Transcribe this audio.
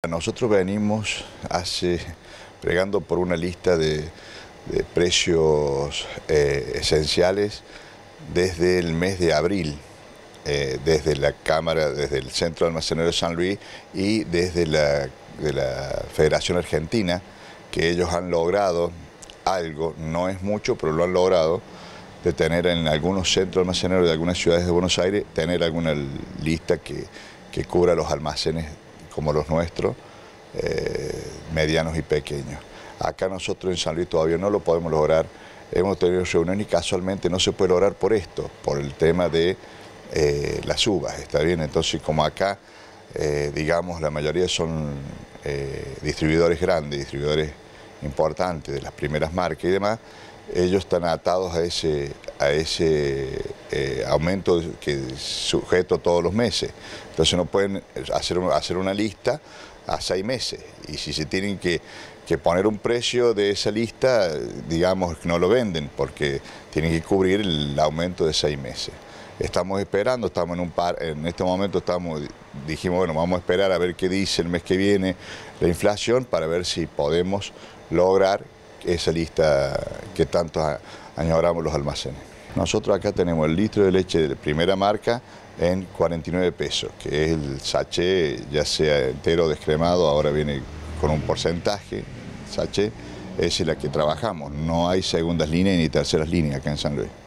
Nosotros venimos pregando por una lista de precios esenciales desde el mes de abril, desde la Cámara, desde el Centro Almacenero de San Luis y desde de la Federación Argentina, que ellos han logrado algo, no es mucho, pero lo han logrado, de tener en algunos centros almaceneros de algunas ciudades de Buenos Aires, tener alguna lista que cubra los almacenes como los nuestros, medianos y pequeños. Acá nosotros en San Luis todavía no lo podemos lograr, hemos tenido reuniones y casualmente no se puede lograr por esto, por el tema de las uvas, ¿está bien? Entonces, como acá, digamos, la mayoría son distribuidores grandes, distribuidores importantes de las primeras marcas y demás, ellos están atados a ese aumento que es sujeto todos los meses. Entonces no pueden hacer una lista a 6 meses. Y si se tienen que poner un precio de esa lista, digamos, no lo venden porque tienen que cubrir el aumento de 6 meses. Estamos esperando, estamos en este momento dijimos, bueno, vamos a esperar a ver qué dice el mes que viene la inflación para ver si podemos lograr esa lista que tanto añoramos los almacenes. Nosotros acá tenemos el litro de leche de primera marca en 49 pesos, que es el sachet, ya sea entero o descremado, ahora viene con un porcentaje, sachet, esa es la que trabajamos, no hay segundas líneas ni terceras líneas acá en San Luis.